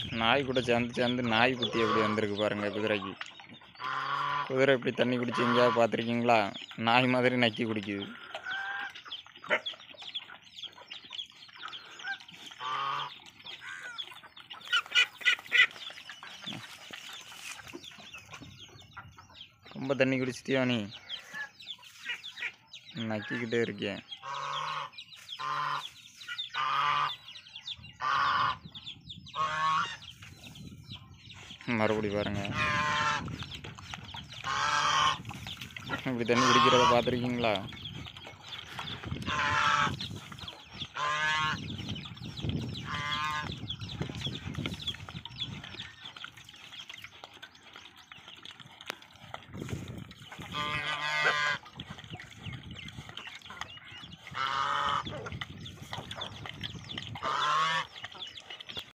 நாய் கூட சேர்ந்து நாய் குட்டி எப்படி வந்திருக்கு பாருங்கள் குதிரைக்கு. குதிரை இப்படி தண்ணி குடிச்சு எங்கேயாவது பார்த்துருக்கீங்களா? நாய் மாதிரி நக்கி குடிக்குது. ரொம்ப தண்ணி குடிச்சிட்டியோ நீ? நக்கிக்கிட்டே இருக்கேன். மறுபடி பாருங்க, இப்படி தண்ணி குடிக்கிறத பார்த்துருக்கீங்களா?